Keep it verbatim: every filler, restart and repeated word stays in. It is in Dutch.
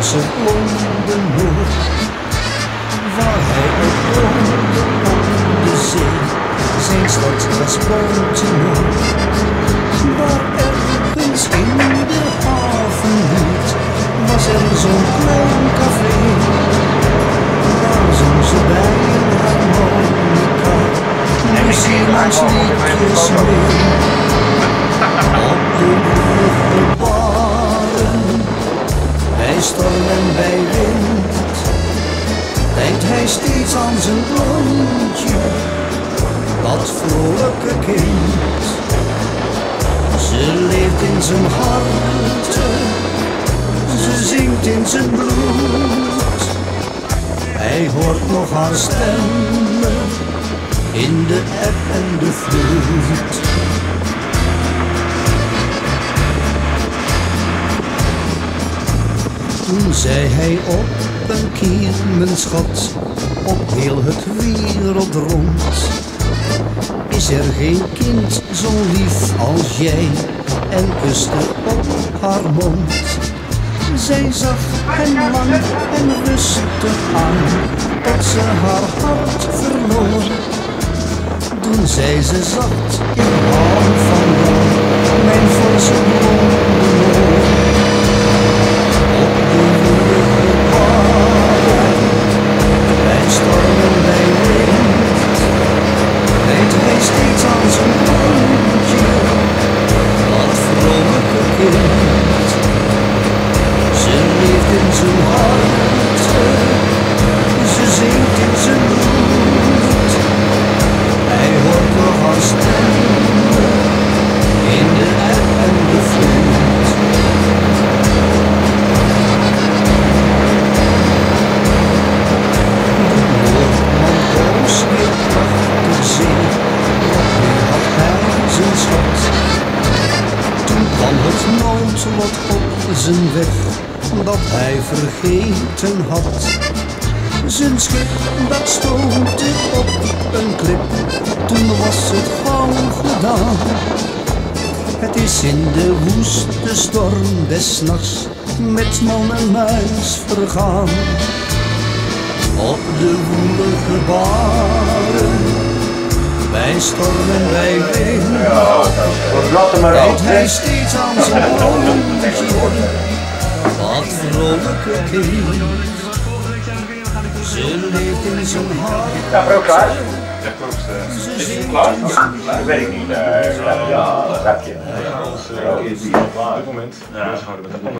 Franse blonde Noord, waar hij ook woonde op de zee. Zijn stad was Baltimore, waar ergens in de havenbuurt was er zo'n klein café. Daar zong ze bij een harmonica Muziekmans liedjes mee. Op de boulevaren, bij storm en bij wind, denkt hij steeds aan zijn blondje, dat vrolijke kind. Ze leeft in zijn hart, ze zingt in zijn bloed. Hij hoort nog haar stemmen in de eb en de vloed. Toen zei hij op een keer, mijn schat, op heel het wereld rond is er geen kind zo lief als jij, en kuste op haar mond. Zij zag hem lang en rustig aan, tot ze haar hart verloor. Toen zei ze zacht, ik hou van jou, mijn Franse blonde Noord. Op de woelige paden, bij storm en bij wind, denkt hij steeds aan zijn blondje, dat vrolijke kind. Ze leeft in zijn hart, ze zingt in zijn bloed. Hij hoort nog haar stemmen in de eb en de vloed. De Noordman koos weer prachtig zee, want nu had hij zijn schat. Toen kwam het noodlot op zijn weg, dat hij vergeten had. Zijn schip dat stootte op een klip, toen was het gauw gedaan. Het is in de woeste storm des nachts met man en muis vergaan. Op de woelige baren, bij storm en bij wind, denkt hij steeds aan zijn blondje, dat vrolijke kind. Ze leeft in zijn hart. Ja, ben je ook klaar? Ja, klopt. Is het klaar? Dat weet ik niet. Ja, dat heb je. Op dit moment. Ja, ze houden met de